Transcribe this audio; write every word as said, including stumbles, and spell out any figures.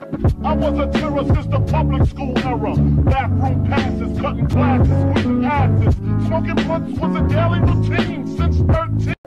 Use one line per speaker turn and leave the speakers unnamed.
I was a terror since the public school era. Bathroom passes, cutting classes, squeezing asses. Smoking blunts was a daily routine since thirteen.